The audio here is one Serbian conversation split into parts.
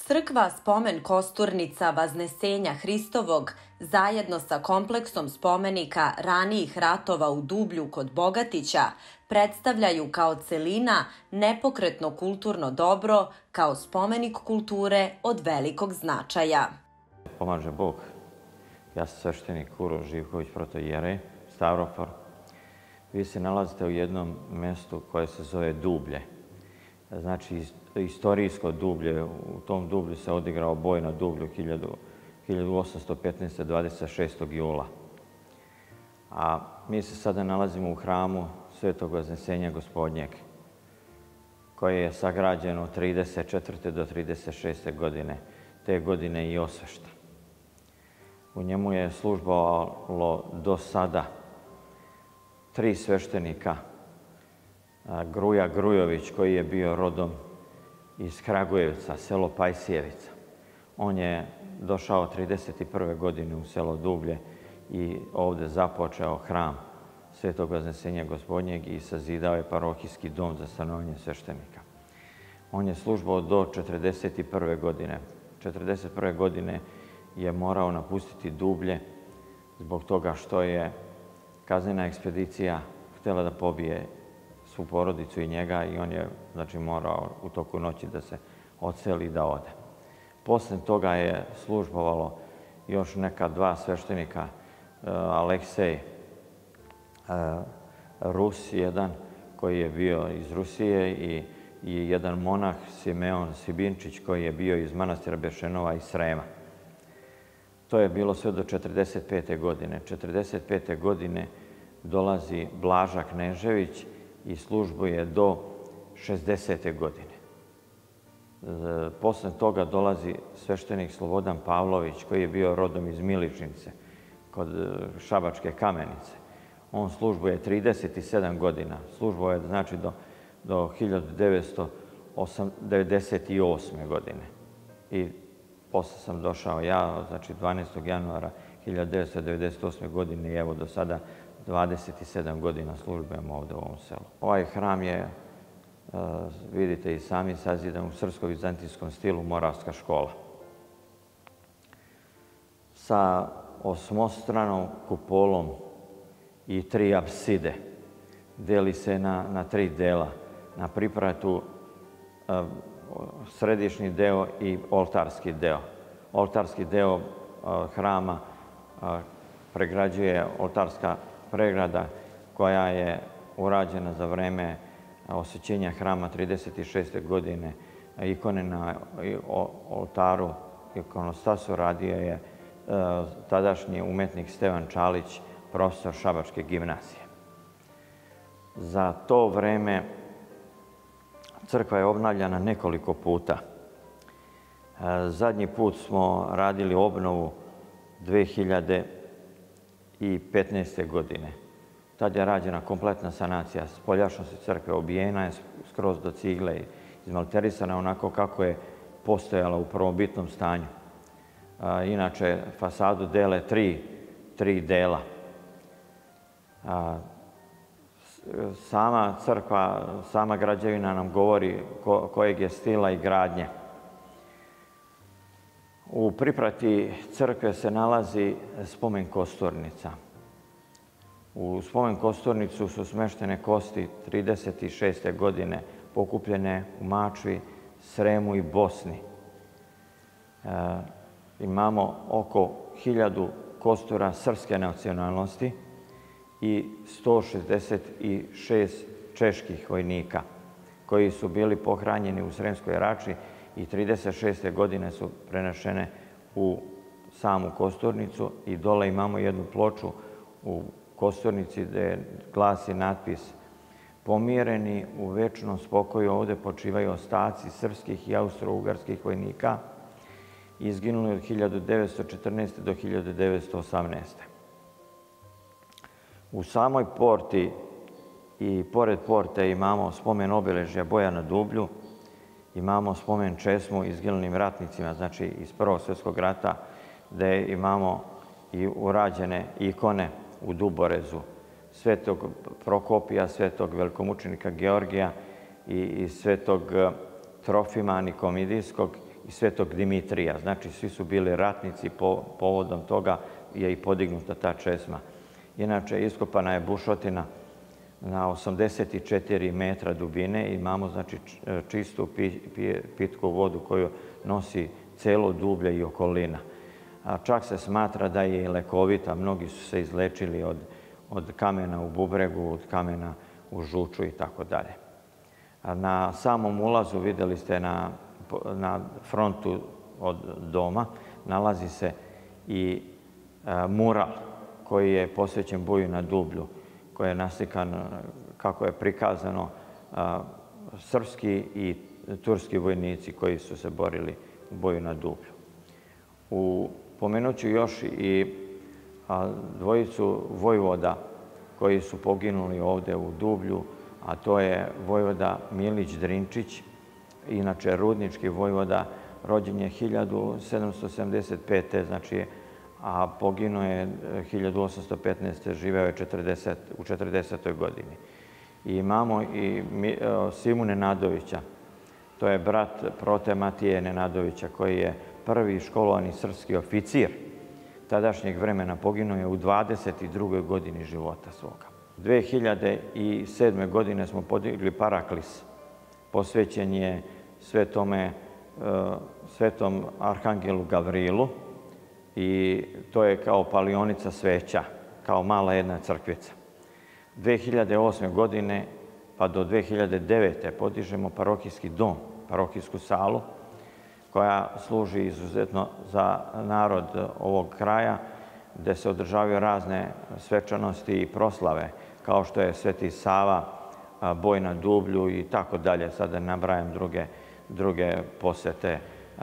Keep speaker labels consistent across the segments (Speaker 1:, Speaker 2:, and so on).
Speaker 1: Crkva Spomen Kosturnica Vaznesenja Hristovog zajedno sa kompleksom spomenika ranijih ratova u Dublju kod Bogatića predstavljaju kao celina nepokretno kulturno dobro kao spomenik kulture od velikog značaja.
Speaker 2: Pomaže Bog. Ja sam sveštenik Uroš Živković, protoijerej, Stavrofor. Vi se nalazite u jednom mestu koje se zove Dublje. Znači, istorijsko Dublje. U tom Dublju se odigrao boj na Dublju 1815. 26. jula. A mi se sada nalazimo u hramu Svetog Vaznesenja Gospodnjeg, koje je sagrađeno od 34. do 36. godine. Te godine i osvešten. U njemu je službovalo do sada 3 sveštenika. Gruja Grujović, koji je bio rodom iz Kragujevca, selo Pajsijevica. On je došao 31. godine u selo Dublje i ovde započeo hram Svetog Vaznesenja Gospodnjeg i sazidao je parohijski dom za stanovanje sveštenika. On je službovao do 41. godine. 41. godine je morao napustiti Dublje zbog toga što je kaznena ekspedicija htjela da pobije svu porodicu i njega i on je morao u toku noći da se odseli i da ode. Posle toga je službovalo još neka 2 sveštenika, Aleksej Rus, jedan koji je bio iz Rusije i jedan monah Simeon Sibinčić koji je bio iz manastira Bešenova i Srema. To je bilo sve do 45. godine. 45. godine dolazi Blaža Knežević i službuje do 60. godine. Posle toga dolazi sveštenik Slobodan Pavlović, koji je bio rodom iz Miličnice, kod Šabačke Kamenice. On službuje 37 godina. Službuje je do 1998. godine. I posle sam došao ja, 12. januara 1998. godine i evo do sada 27 godina službujem ovde u ovom selu. Ovaj hram je, vidite i sami, sazidan u srpsko-vizantijskom stilu, Moravska škola. Sa osmostranom kupolom i 3 apside. Deli se na 3 dela. Na pripratu središnji deo i oltarski deo. Oltarski deo hrama pregrađuje oltarska pregrada koja je urađena za vreme osvećenja hrama 36. godine. Ikone na oltaru, ikonostasu radio je tadašnji umetnik Stevan Čalić, profesor Šabačke gimnazije. Za to vreme crkva je obnavljana nekoliko puta. Zadnji put smo radili obnovu 2015. godine. Tad je rađena kompletna sanacija. Spoljašnost crkve obijena je skroz do cigle i izmalterisana onako kako je postojala u prvobitnom stanju. Inače, fasadu dele 3 dela. Sama crkva, sama građevina nam govori kojeg je stila i gradnje. U priprati crkve se nalazi spomen kosturnica. U spomen kosturnicu su smeštene kosti 36. godine pokupljene u Mačvi, Sremu i Bosni. Imamo oko 1000 kostura srpske nacionalnosti i 166 čeških vojnika koji su bili pohranjeni u Sremskoj Rači i 36. godine su prenešene u samu kosturnicu i dole imamo jednu ploču u kosturnici gde glasi natpis: "Pomireni u večnom spokoju ovde počivaju ostaci srpskih i austro-ugarskih vojnika izginuli od 1914. do 1918. U samoj porti i pored porte imamo spomen obeležja boja na Dublju, imamo spomen česmu izginulim ratnicima, znači iz Prvog svjetskog rata, gde imamo i urađene ikone u Duborezu Svetog Prokopija, Svetog velikomučenika Georgija i Svetog Trofima Nikomidijskog i Svetog Dimitrija. Znači, svi su bili ratnici, povodom toga je i podignuta ta česma. Inače, iskopana je bušotina na 84 metra dubine i imamo, znači, čistu pitku vodu koju nosi celo Dublje i okolina. A čak se smatra da je i lekovita. Mnogi su se izlečili od kamena u bubregu, od kamena u žuču i tako dalje. Na samom ulazu, vidjeli ste na frontu od doma, nalazi se i mural koji je posvećen boju na Dublju, koji je naslikan kako je prikazano srpski i turski vojnici koji su se borili u boju na Dublju. Pomenut ću još i dvojicu vojvoda koji su poginuli ovdje u Dublju, a to je vojvoda Milić Drinčić, inače rudnički vojvoda, rođen je 1775. znači, a poginuo je 1815. živeo je u 40. godini. I imamo i Simu Nenadovića, to je brat prote Matije Nenadovića, koji je prvi školovani srpski oficir tadašnjeg vremena, poginuo je u 22. godini života svoga. 2007. godine smo podigli paraklis, posvećen je svetom arhangelu Gavrilu i to je kao palionica sveća, kao mala jedna crkvica. 2008. godine pa do 2009. podižemo parohijski dom, parohijsku salu, koja služi izuzetno za narod ovog kraja, gde se održavaju razne svečanosti i proslave, kao što je Sveti Sava, boj na Dublju i tako dalje. Sad da nabrajam druge posete,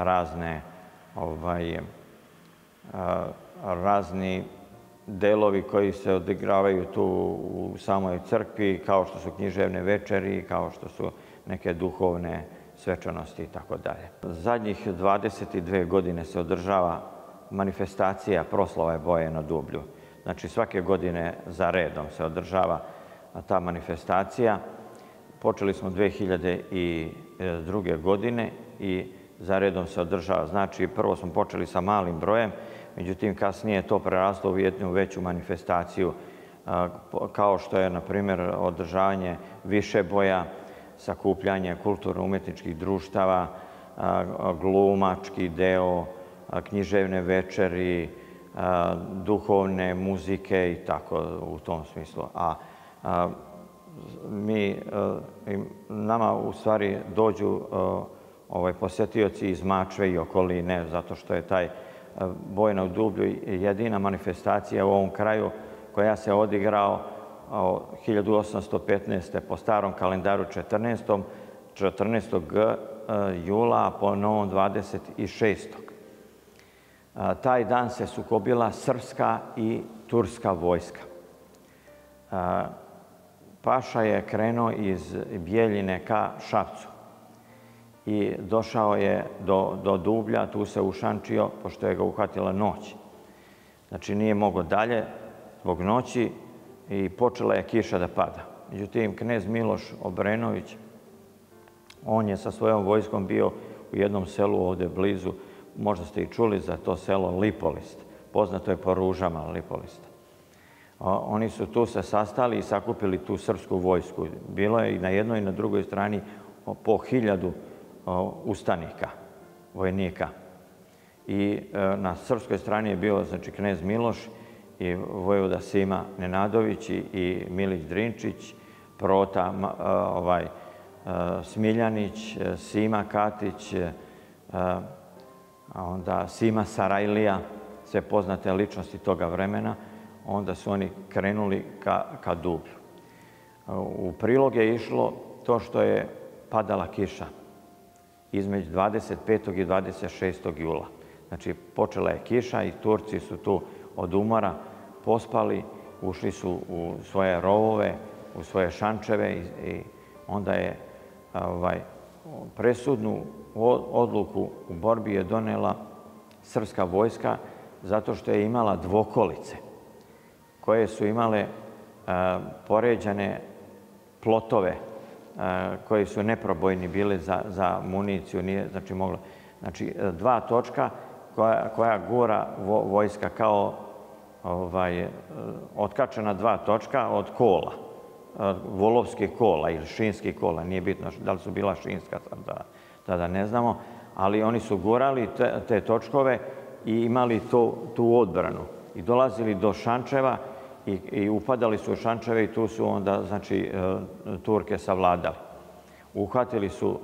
Speaker 2: razni delovi koji se odigravaju tu u samoj crkvi, kao što su književne večeri, kao što su neke duhovne svečanosti i tako dalje. Zadnjih 22 godine se održava manifestacija proslave boje na Dublju. Znači, svake godine za redom se održava ta manifestacija. Počeli smo 2002. godine i za redom se održava. Znači, prvo smo počeli sa malim brojem, međutim, kasnije je to preraslo u jednu veću manifestaciju, kao što je, na primjer, održavanje više boja, sakupljanje kulturno-umetničkih društava, glumački deo, književne večeri, duhovne muzike i tako u tom smislu. A nama u stvari dođu posetioci iz Mačve i okoline, zato što je taj boj na Dublju jedina manifestacija u ovom kraju koja se odigrao 1815. po starom kalendaru 14. jula, a po novom 26. Taj dan se sukobila srpska i turska vojska. Paša je krenuo iz Bjeljine ka Šapcu i došao je do Dublja, tu se ušančio, pošto je ga uhvatila noć. Znači, nije mogao dalje zbog noći i počela je kiša da pada. Međutim, knez Miloš Obrenović, on je sa svojom vojskom bio u jednom selu ovde blizu, možda ste i čuli za to selo Lipolist, poznato je po ružama Lipolista. Oni su tu se sastali i sakupili tu srpsku vojsku. Bilo je i na jednoj i na drugoj strani po 1000 ustanika, vojnika. I na srpskoj strani je bio, znači, knez Miloš i vojvoda Sima Nenadović i Milić Drinčić, prota Smiljanić, Sima Katić, onda Sima Sarajlija, sve poznate ličnosti toga vremena. Onda su oni krenuli ka Dublju. U prilog je išlo to što je padala kiša između 25. i 26. jula. Znači, počela je kiša i Turci su tu od umora pospali, ušli su u svoje rovove, u svoje šančeve i onda je presudnu odluku u borbi je donela srpska vojska zato što je imala dvokolice koje su imale poređane plotove koji su neprobojni bili za municiju, nije znači moglo. Znači, dva točka koja gura vojska kao otkačena dva točka od kola, volovskih kola ili šinskih kola, nije bitno da li su bila šinska, tada ne znamo, ali oni su gurali te točkove i imali tu odbranu. I dolazili do Šančeva i upadali su u Šančeve i tu su onda, znači, Turke savladali. Uhvatili su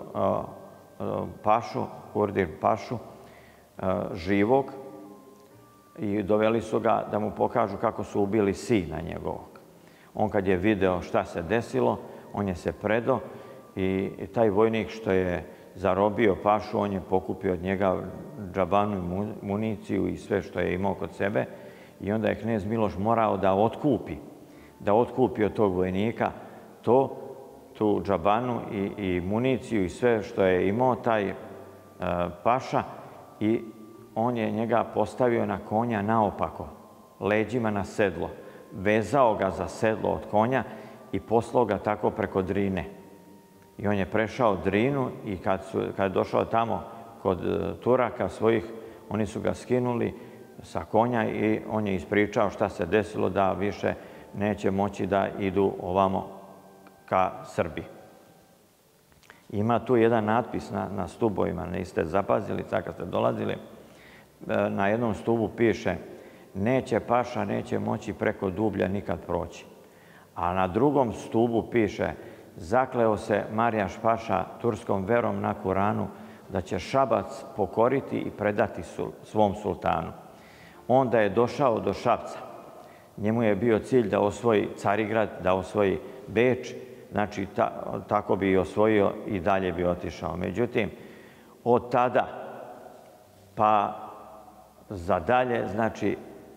Speaker 2: pašu, Kurdir pašu, živog, i doveli su ga da mu pokažu kako su ubili sina njegovog. On kad je video šta se desilo, on je se predao i taj vojnik što je zarobio pašu, on je pokupio od njega džabanu i municiju i sve što je imao kod sebe i onda je knez Miloš morao da otkupi od tog vojnika tu džabanu i municiju i sve što je imao taj paša i on je njega postavio na konja naopako, leđima na sedlo, vezao ga za sedlo od konja i poslao ga tako preko Drine. I on je prešao Drinu i kad je došao tamo kod Turaka svojih, oni su ga skinuli sa konja i on je ispričao šta se desilo, da više neće moći da idu ovamo ka Srbiji. Ima tu jedan natpis na stubovima, niste zapazili, sad kad ste dolazili, na jednom stubu piše neće paša, neće moći preko Dublja nikad proći. A na drugom stubu piše zakleo se Marjaš paša turskom verom na Kuranu da će Šabac pokoriti i predati svom sultanu. Onda je došao do Šapca. Njemu je bio cilj da osvoji Carigrad, da osvoji Beč, znači tako bi i osvojio i dalje bi otišao. Međutim, od tada pa za dalje, znači,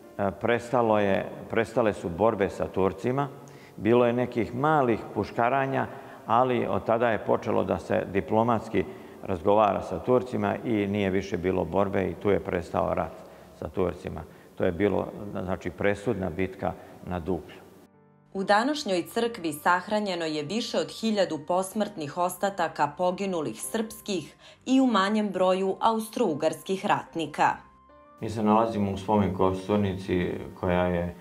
Speaker 2: prestale su borbe sa Turcima, bilo je nekih malih puškaranja, ali od tada je počelo da se diplomatski razgovara sa Turcima i nije više bilo borbe i tu je prestao rat sa Turcima. To je bilo, znači, presudna bitka na Dublju.
Speaker 1: U današnjoj crkvi sahranjeno je više od 1000 posmrtnih ostataka poginulih srpskih i u manjem broju austro-ugarskih ratnika.
Speaker 2: Mi se nalazimo u spomen kosturnici koja je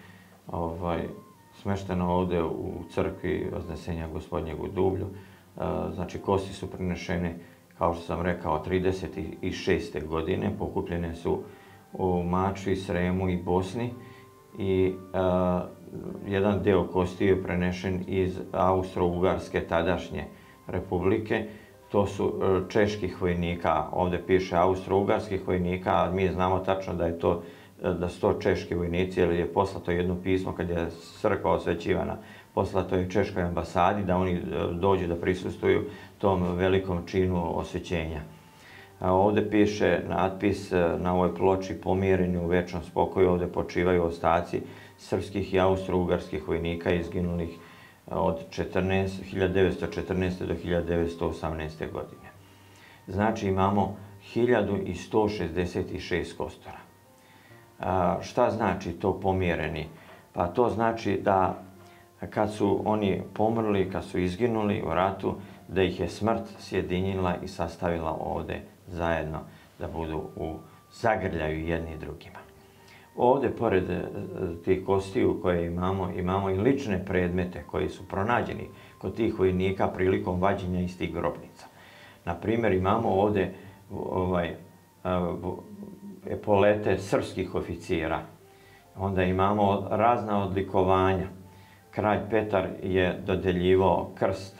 Speaker 2: smeštena ovde u crkvi Vaznesenja Gospodnjeg u Dublju. Znači, kosti su prinešene, kao što sam rekao, 36. godine. Pokupljene su u Mačvi, Sremu i Bosni i jedan deo kosti je prenešen iz Austro-Ugarske tadašnje republike. To su čeških vojnika, ovde piše austro-ugarskih vojnika, a mi znamo tačno da su to češki vojnici, jer je poslato jedno pismo kad je crkva osvećivana, poslato je češkoj ambasadi da oni dođu da prisustvuju tom velikom činu osvećenja. Ovde piše natpis na ovoj ploči pomireni u večnom spokoju, ovde počivaju ostaci srpskih i austro-ugarskih vojnika izginulih od 1914. do 1918. godine. Znači, imamo 1166 kostura. Šta znači to pomireni? Pa to znači da kad su oni pomrli, kad su izginuli u ratu, da ih je smrt sjedinila i sastavila ovde zajedno, da budu u zagrljaju jedni drugima. Ovde, pored tih kostiju koje imamo i lične predmete koji su pronađeni kod tih vojnika prilikom vađenja iz tih grobnica. Naprimjer, imamo ovde epolete srpskih oficira. Onda imamo razna odlikovanja. Kralj Petar je dodeljivao krst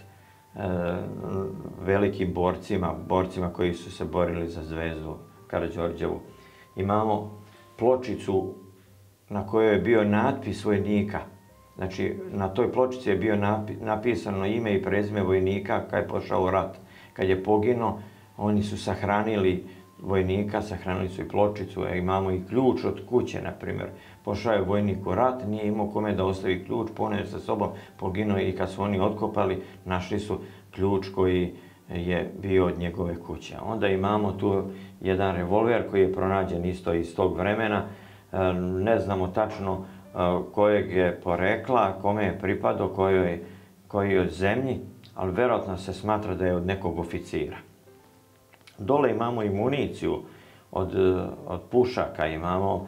Speaker 2: velikim borcima koji su se borili za zvezdu Karađorđevu. Imamo pločicu na kojoj je bio natpis vojnika. Znači, na toj pločici je bio napisano ime i prezime vojnika kad je pošao u rat. Kad je poginuo, oni su sahranili vojnika, sahranili su i pločicu, imamo i ključ od kuće, na primjer. Pošao je vojnik u rat, nije imao kome da ostavi ključ, poneo sa sobom, poginuo i kad su oni otkopali, našli su ključ koji je bio od njegove kuće. Onda imamo tu jedan revolver koji je pronađen isto iz tog vremena. Ne znamo tačno kojeg je porekla, kome je pripadao, kojoj zemlji, ali verovatno se smatra da je od nekog oficira. Dole imamo i municiju od pušaka, imamo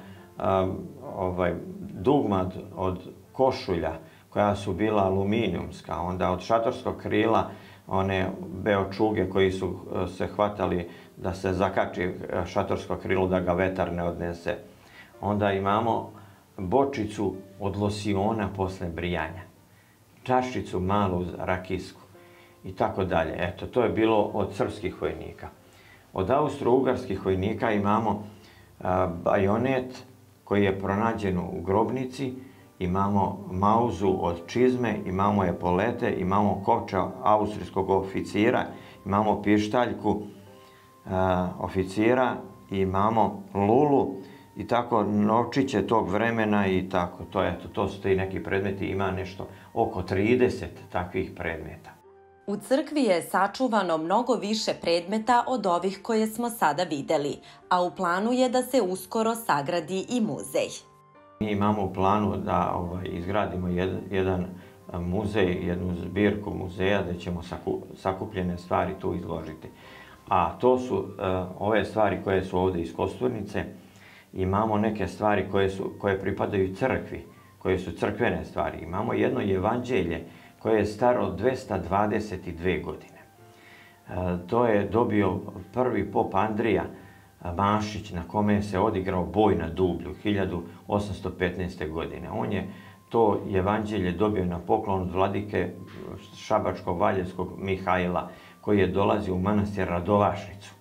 Speaker 2: dugmad od košulja koja su bila aluminijumska, onda od šatorskog krila one beočuge koji su se hvatali da se zakači šatorsko krilo da ga vetar ne odnese. Onda imamo bočicu od losiona posle brijanja, čašicu malu rakijsku i tako dalje. Eto, to je bilo od srpskih vojnika. Od austro-ugarskih vojnika imamo bajonet koji je pronađen u grobnici, imamo mauzu od čizme, imamo epolete, imamo kovča austrijskog oficira, imamo pištaljku oficira, imamo lulu i tako novčiće tog vremena i tako. To su ti neki predmeti, ima nešto oko 30 takvih predmeta.
Speaker 1: U crkvi je sačuvano mnogo više predmeta od ovih koje smo sada videli, a u planu je da se uskoro sagradi i muzej.
Speaker 2: Mi imamo u planu da izgradimo jedan muzej, jednu zbirku muzeja gde ćemo sakupljene stvari tu izložiti. A to su ove stvari koje su ovde iz Kosturnice. Imamo neke stvari koje pripadaju crkvi, koje su crkvene stvari. Imamo jedno evanđelje koje je staro 222 godine. To je dobio prvi pop Andrija Mašić, na kome se odigrao boj na Dublju 1815. godine. On je to evanđelje dobio na poklon od vladike Šabačko-Valjevskog Mihajla, koji je dolazio u manastir Radovašnicu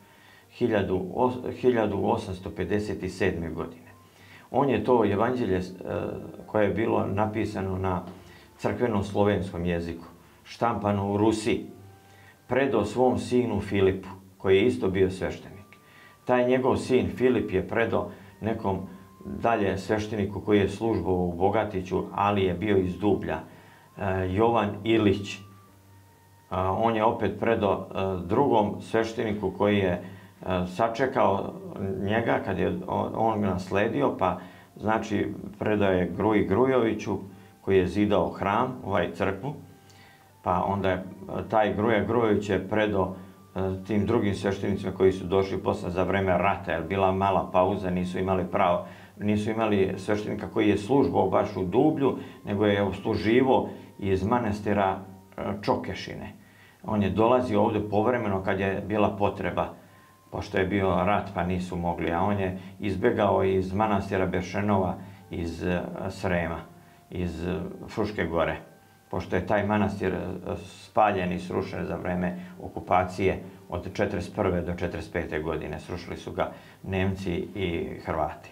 Speaker 2: 1857. godine. On je to evanđelje koje je bilo napisano na crkvenom slovenskom jeziku, štampano u Rusiji, predao svom sinu Filipu, koji je isto bio sveštenik. Taj njegov sin Filip je predao nekom dalje svešteniku koji je službovao u Bogatiću, ali je bio iz Dublja, Jovan Ilić. On je opet predao drugom svešteniku koji je sačekao njega kad je on nasledio, pa znači predao je Gruji Grujoviću koji je zidao hram, crkvu, pa onda je taj Gruja Grujović je predao tim drugim sveštenicima koji su došli posle za vreme rata, jer bila mala pauza, nisu imali sveštenika koji je službovao baš u Dublju, nego je usluživao iz manastira Čokešine. On je dolazio ovde povremeno kad je bila potreba, pošto je bio rat pa nisu mogli, a on je izbegao iz manastira Bešenova iz Srema, iz Fruške gore, pošto je taj manastir spaljen i srušen za vreme okupacije od 1941. do 1945. godine. Srušili su ga Nemci i Hrvati.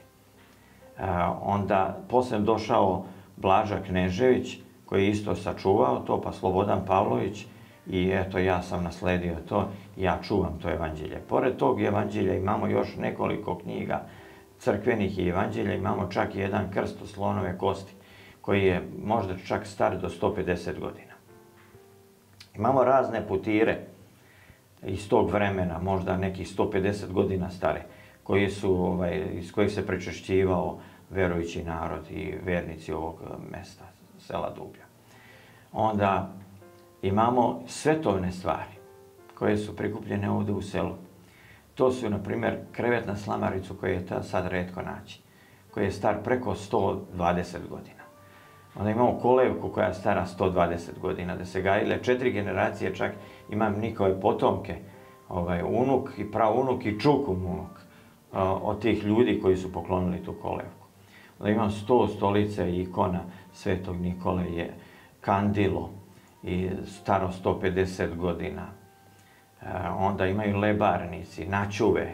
Speaker 2: Onda posle došao Blaža Knežević, koji je isto sačuvao to, pa Slobodan Pavlović, i eto ja sam nasledio to i ja čuvam to evanđelje. Pored tog evanđelja imamo još nekoliko knjiga crkvenih i evanđelja, imamo čak i jedan krst od slonove kosti, koji je možda čak star do 150 godina. Imamo razne putire iz tog vremena, možda nekih 150 godina stare, iz kojih se prečešćivao verujući narod i vernici ovog mesta, sela Dublja. Onda imamo svetovne stvari koje su prikupljene ovde u selu. To su, na primjer, krevet na slamaricu koji je sad retko naći, koji je star preko 120 godina. Onda imamo kolevku koja je stara 120 godina, da se gajile 4 generacije, čak imam njihove potomke, unuk i praunuk i čukum unuk od tih ljudi koji su poklonili tu kolevku. Onda imam 100 stolica i ikona Svetog Nikole je kandilo i staro 150 godina. Onda imaju lebarnici, načuve,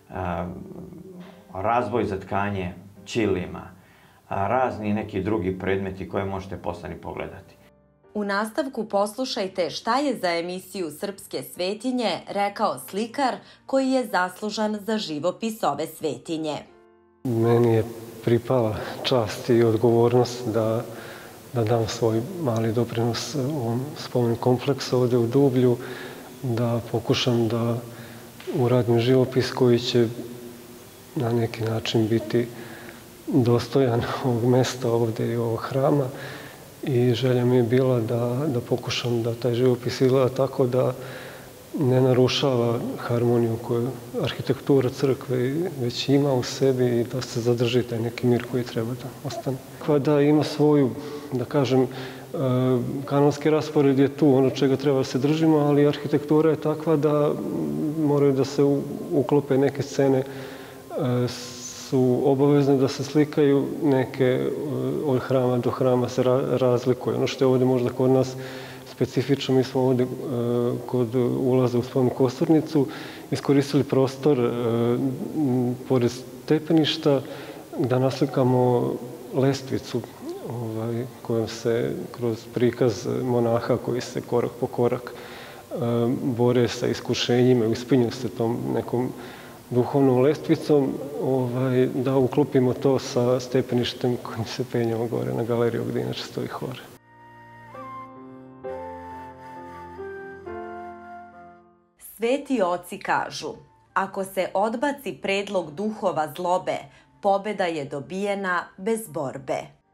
Speaker 2: razboj za tkanje ćilima, razni neki drugi predmeti koje možete posle pogledati.
Speaker 1: U nastavku poslušajte šta je za emisiju Srpske svetinje rekao slikar koji je zaslužan za živopis ove svetinje.
Speaker 3: Meni je pripala čast i odgovornost da dam svoj mali doprinos u ovom spomenik kompleksu ovde u Dublju, da pokušam da uradim živopis koji će na neki način biti dostojan ovog mesta ovde i ovog hrama. I želja mi je bila da pokušam da taj živopis izgleda tako ne narušava harmoniju koju arhitektura crkve već ima u sebi i da se zadrži taj neki mir koji treba da ostane. Da ima svoju, da kažem, kanonski raspored je tu, ono čega treba da se držimo, ali arhitektura je takva da moraju da se uklope neke scene, su obavezne da se slikaju, neke od hrama do hrama se razlikuju. Ono što je ovdje možda kod nas specifično, mi smo ovdje kod ulaza u spomen kosturnicu iskoristili prostor pored stepeništa da naslikamo lestvicu kojom se kroz prikaz monaha koji se korak po korak bore sa iskušenjima i uspinju se tom nekom duhovnom lestvicom, da uklopimo to sa stepeništem kojim se penjamo gore na galeriju gdje inače stoji hor.
Speaker 1: Sveti oci kažu, ako se odbaci predlog duhova zlobe, pobeda je dobijena bez borbe.